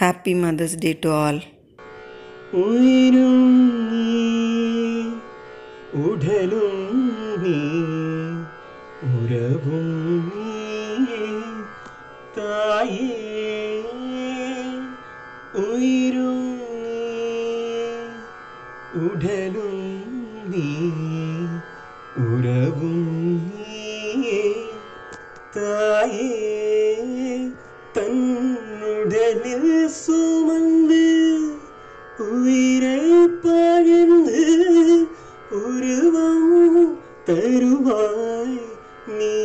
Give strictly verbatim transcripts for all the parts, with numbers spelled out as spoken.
Happy Mother's Day to all. உயிரும் நீ உடலும் நீ உறவும் நீ தாயே உயிரும் நீ உடலும் நீ உறவும் நீ தாயே தன்னுடலில் சுமந்து உயிரை பகிர்ந்து உருவம் தருவாய் நீ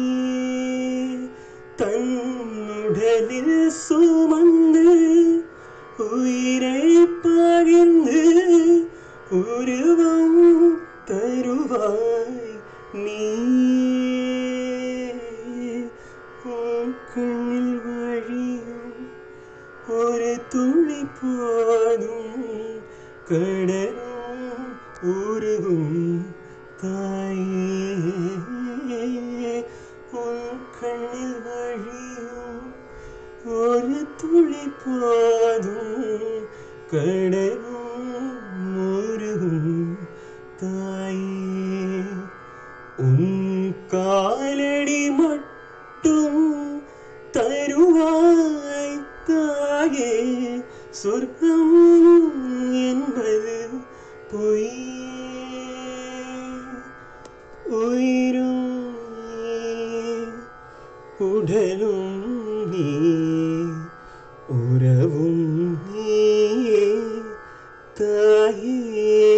தன்னுடலில் சுமந்து உயிரை பகிர்ந்து உருவம் தருவாய் நீ உன் கண்ணில் வழியும் ஒரு துளி போதும் கடலும் உருகும் தாயே உன் கண்ணில் வழியும் ஒரு துளி போதும் கடலும் உருகும் தாயே உன் காலடி மட்டும் தருவாய் தாயே சொர்க்கம் என்பது பொய் உயிரும் நீ உடலும் நீ உறவும் நீ தாயே.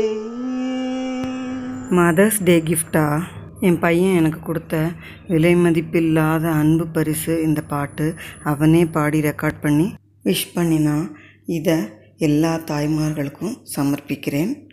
மதர்ஸ் டே கிஃப்டா என் பையன் எனக்கு கொடுத்த விலை மதிப்பில்லாத அன்பு பரிசு இந்த பாட்டு. அவனே பாடி ரெக்கார்ட் பண்ணி விஷ் பண்ணினான். இதை எல்லா தாய்மார்களுக்கும் சமர்ப்பிக்கிறேன்.